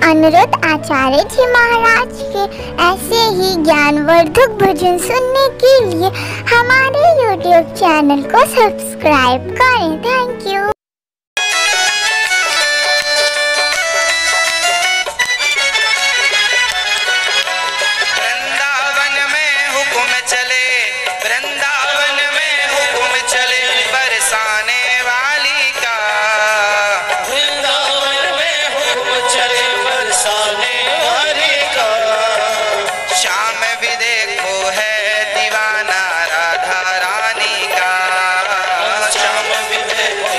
अनुरुद्ध आचार्य जी महाराज के ऐसे ही ज्ञानवर्धक भजन सुनने के लिए हमारे YouTube चैनल को सब्सक्राइब करें। Thank you. वृंदावन में हुक्म चले, वृंदावन में हुक्म चले बरसाने वाली का। वृंदावन में हुक्म चले बरसाने वाली का। श्याम भी देखो है दीवाना राधा रानी का। श्याम भी देखो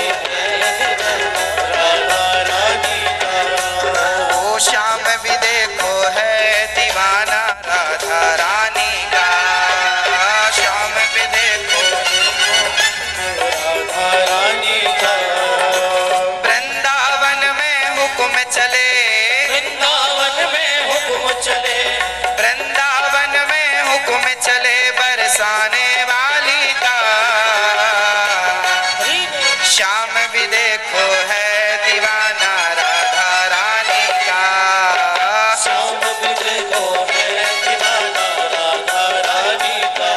राधा रानी का। ओ श्याम भी देखो है दीवाना राधा रानी का। श्याम भी देखो राधा रानी का। वृंदावन में हुक्म चले, वृंदावन में हुक्म चले, वृंदावन में हुक्म चले बरसाने वाली का। श्याम भी देखो है दीवाना राधा रानी का। श्याम भी देखो है दीवाना राधा रानी का।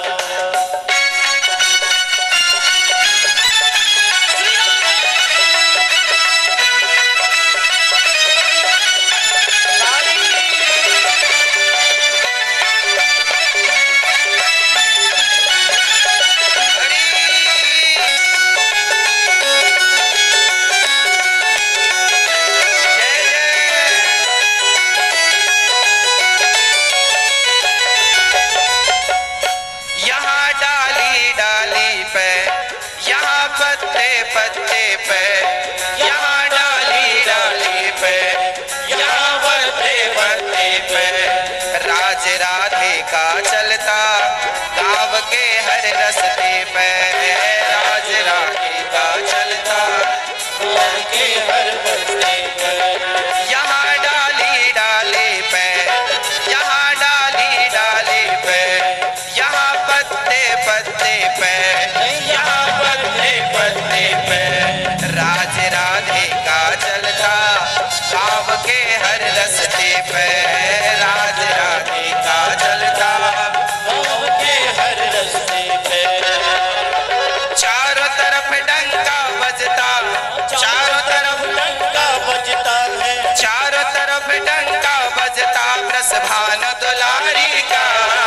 यहाँ डाली डाली पे, यहाँ पत्ते पत्ते पे, यहाँ डाली डाली पे, यहाँ पत्ते पत्ते पे राज राधे का चलता गाँव के हर रस्ते पे। राज राधे का चलता गाँव के हर बस्ते पर। यहाँ डाली डाली पे, यहाँ डाली डाली पे, यहाँ पत्ते पत्ते पे, यहाँ पत्ते पत्ते पे राज राधे का चलता गाँव के हर रस्ते पे। राज राधे का चलता गाँव के हर रस्ते पे। चारों तरफ डंका बजता, चारों तरफ डंका बजता है, चारों तरफ डंका बजता ब्रसभान दुलारी का।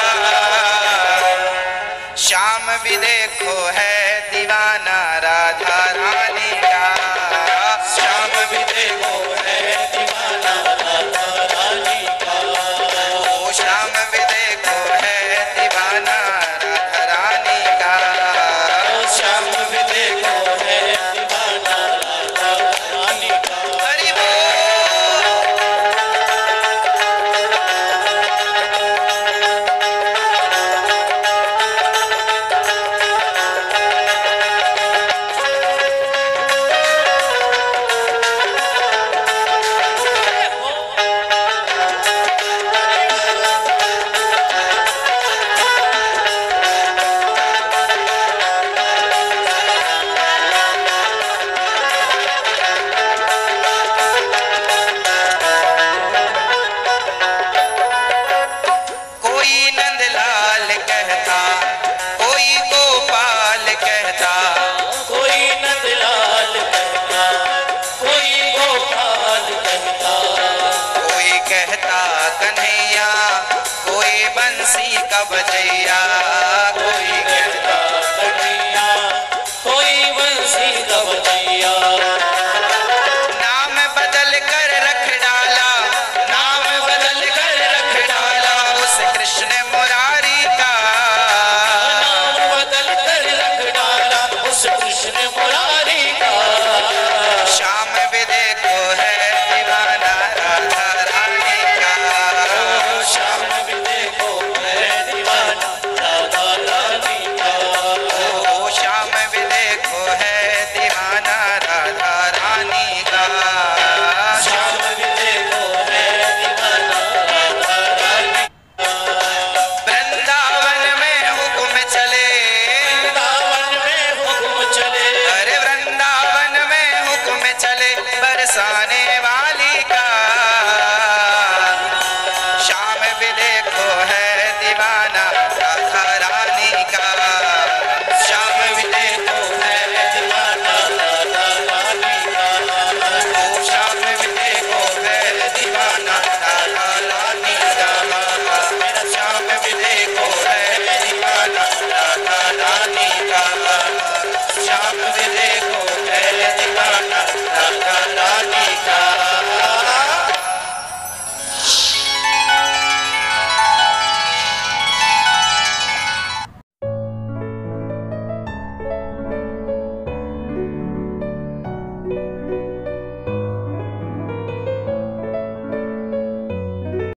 श्याम भी देखो है दीवाना राधा रानी का। श्याम भी देखो है दीवाना राधा रानी का। ओ श्याम भी देखो है दीवाना राधा रानी का। श्याम भी देखो है दीवाना राधा रानी का। हरि बोल। कोई नंदलाल कहता, कोई गोपाल कहता, कोई नंदलाल कहता, कोई गोपाल कहता। कोई कहता कन्हैया, कोई बंसी का बजैया।